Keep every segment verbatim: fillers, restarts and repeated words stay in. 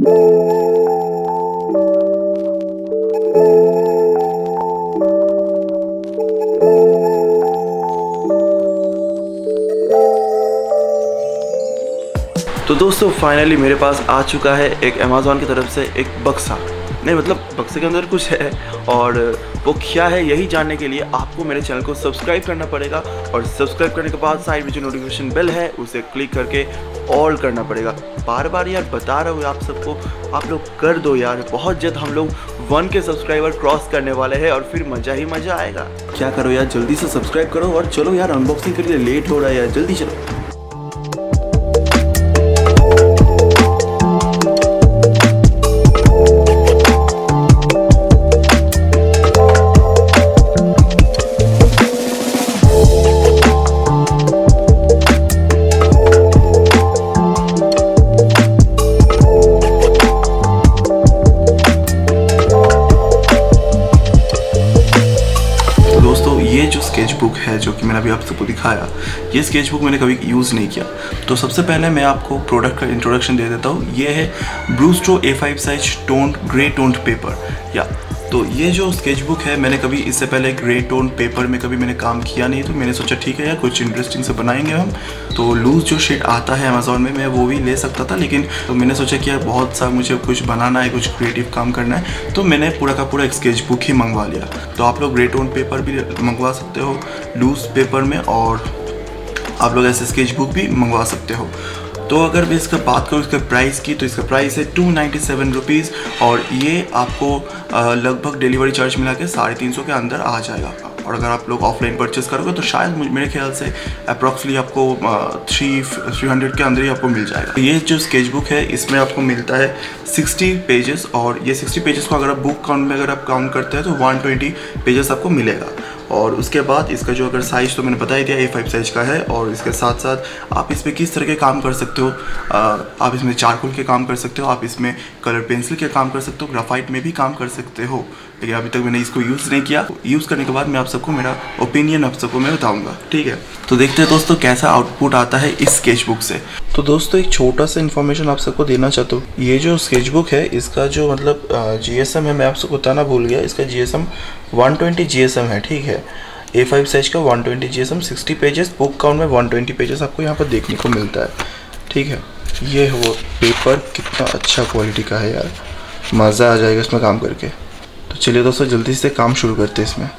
तो दोस्तों फाइनली मेरे पास आ चुका है एक अमेज़ॉन की तरफ से एक बक्सा, नहीं मतलब बक्से के अंदर कुछ है और वो क्या है यही जानने के लिए आपको मेरे चैनल को सब्सक्राइब करना पड़ेगा। और सब्सक्राइब करने के बाद साइड में जो नोटिफिकेशन बेल है उसे क्लिक करके ऑल करना पड़ेगा। बार बार यार बता रहा हूँ आप सबको, आप लोग कर दो यार। बहुत जल्द हम लोग वन के सब्सक्राइबर क्रॉस करने वाले हैं और फिर मज़ा ही मज़ा आएगा। क्या करो यार, जल्दी से सब्सक्राइब करो और चलो यार अनबॉक्सिंग के लिए लेट हो रहा है यार, जल्दी चलो। ये जो स्केच बुक है जो कि मैंने अभी आप सबको दिखाया, ये स्केच बुक मैंने कभी यूज़ नहीं किया। तो सबसे पहले मैं आपको प्रोडक्ट का इंट्रोडक्शन दे देता हूँ। ये है Brustro A five size toned grey toned paper. या तो ये जो स्केच बुक है, मैंने कभी इससे पहले ग्रे टोन पेपर में कभी मैंने काम किया नहीं, तो मैंने सोचा ठीक है यार कुछ इंटरेस्टिंग से बनाएंगे हम। तो लूज़ जो शीट आता है अमेज़ॉन में, मैं वो भी ले सकता था, लेकिन तो मैंने सोचा कि यार बहुत सा मुझे कुछ बनाना है, कुछ क्रिएटिव काम करना है, तो मैंने पूरा का पूरा एक स्केच बुक ही मंगवा लिया। तो आप लोग ग्रे टोन पेपर भी मंगवा सकते हो लूज़ पेपर में, और आप लोग ऐसे स्केच बुक भी मंगवा सकते हो। तो अगर मैं इसका बात करूँ इसके प्राइस की, तो इसका प्राइस है टू नाइन्टी सेवन रुपीज़ और ये आपको लगभग डिलीवरी चार्ज मिला के साढ़े तीन सौ के अंदर आ जाएगा। और अगर आप लोग ऑफलाइन परचेस करोगे तो शायद मेरे ख्याल से अप्रॉक्सली आपको थ्री थ्री हंड्रेड के अंदर ही आपको मिल जाएगा। ये जो स्केच बुक है इसमें आपको मिलता है सिक्सटी पेजेस, और ये सिक्सटी पेजेस को अगर आप बुक काउंट में अगर आप काउंट करते हैं तो वन ट्वेंटी पेजेस आपको मिलेगा। और उसके बाद इसका जो अगर साइज़ तो मैंने बता ही दिया ए फाइव साइज का है, और इसके साथ साथ आप इसमें किस तरह के काम कर सकते हो। आप इसमें चारकोल के काम कर सकते हो, आप इसमें कलर पेंसिल के काम कर सकते हो, ग्राफाइट में भी काम कर सकते हो, लेकिन अभी तक मैंने इसको यूज़ नहीं किया। यूज़ करने के बाद मैं आप सबको मेरा ओपिनियन आप सबको मैं बताऊंगा, ठीक है। तो देखते हैं दोस्तों कैसा आउटपुट आता है इस स्केच बुक से। तो दोस्तों एक छोटा सा इन्फॉर्मेशन आप सबको देना चाहता हूँ। ये जो स्केच बुक है इसका जो मतलब जी एस एम है, मैं आप सबको बताना भूल गया, इसका G S M one twenty G S M है, ठीक है। ए फाइव साइज का one twenty G S M, sixty pages, book count में वन ट्वेंटी पेजेस आपको यहाँ पर देखने को मिलता है, ठीक है। ये है वो पेपर, कितना अच्छा क्वालिटी का है यार, मज़ा आ जाएगा इसमें काम करके। तो चलिए दोस्तों जल्दी से काम शुरू करते हैं इसमें।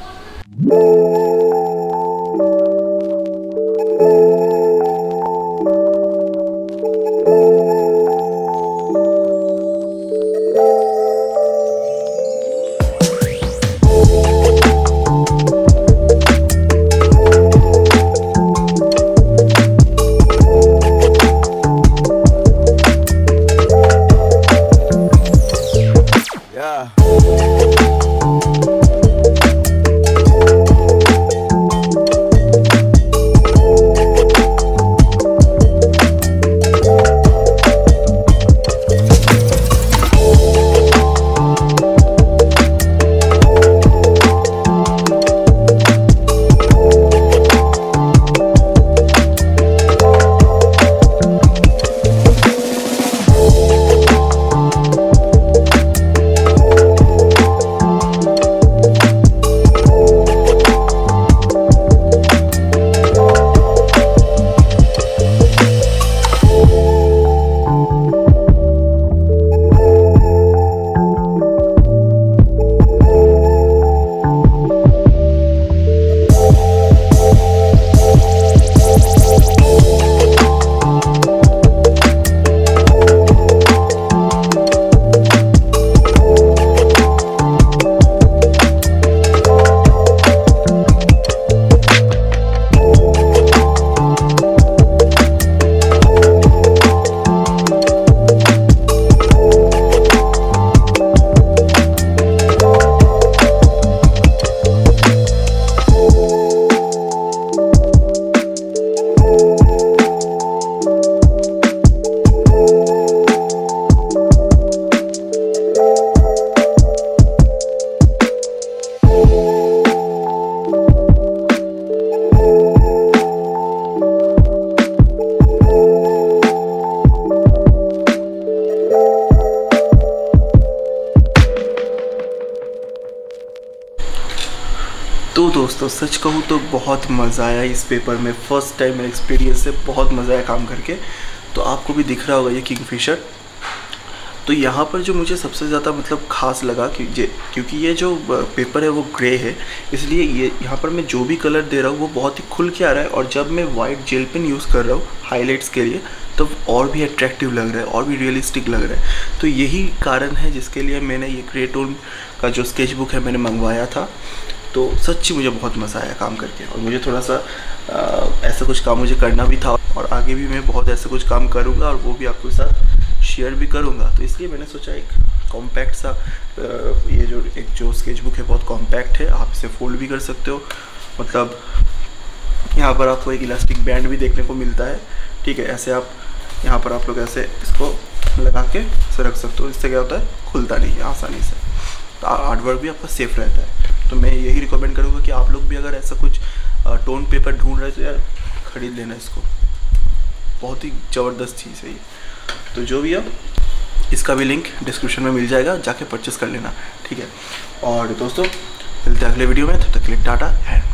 तो दोस्तों सच कहूँ तो बहुत मज़ा आया इस पेपर में। फ़र्स्ट टाइम मेरा एक्सपीरियंस है, बहुत मज़ा आया काम करके। तो आपको भी दिख रहा होगा ये किंगफिशर। तो यहाँ पर जो मुझे सबसे ज़्यादा मतलब ख़ास लगा कि ये क्योंकि ये जो पेपर है वो ग्रे है, इसलिए ये यहाँ पर मैं जो भी कलर दे रहा हूँ वो बहुत ही खुल के आ रहा है। और जब मैं वाइट जेल पेन यूज़ कर रहा हूँ हाइलाइट्स के लिए तो और भी अट्रैक्टिव लग रहा है और भी रियलिस्टिक लग रहा है। तो यही कारण है जिसके लिए मैंने ये ग्रे टोन का जो स्केच बुक है मैंने मंगवाया था। तो सच्ची मुझे बहुत मज़ा आया काम करके, और मुझे थोड़ा सा आ, ऐसा कुछ काम मुझे करना भी था और आगे भी मैं बहुत ऐसा कुछ काम करूँगा और वो भी आपके साथ शेयर भी करूँगा। तो इसलिए मैंने सोचा एक कॉम्पैक्ट सा ये जो एक जो स्केच बुक है बहुत कॉम्पैक्ट है, आप इसे फोल्ड भी कर सकते हो। मतलब यहाँ पर आपको एक इलास्टिक बैंड भी देखने को मिलता है, ठीक है। ऐसे आप यहाँ पर आप लोग ऐसे इसको लगा के इसे रख सकते हो, इससे क्या होता है खुलता नहीं है आसानी से, तो आर्ट वर्क भी आपका सेफ रहता है। तो मैं यही रिकमेंड करूँगा कि आप लोग भी अगर ऐसा कुछ टोन पेपर ढूंढ रहे हो तो यार ख़रीद लेना इसको, बहुत ही ज़बरदस्त चीज़ है ये। तो जो भी है इसका भी लिंक डिस्क्रिप्शन में मिल जाएगा, जाके परचेस कर लेना, ठीक है। और दोस्तों मिलते हैं अगले वीडियो में, तब तक के लिए टाटा एंड